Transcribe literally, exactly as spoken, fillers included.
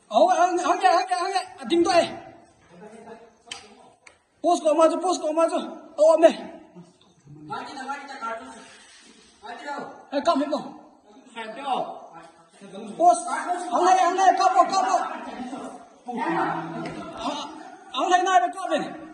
Oh, ang ang ang ang ating to eh. Post ko maju, post ko maju. Oh, ame. Mati na mati na kartun. Mati daw. Eh, kam mo. Santo. Post. Ang lai, ang lai, kapo, kapo. Ang lai na ba kapo?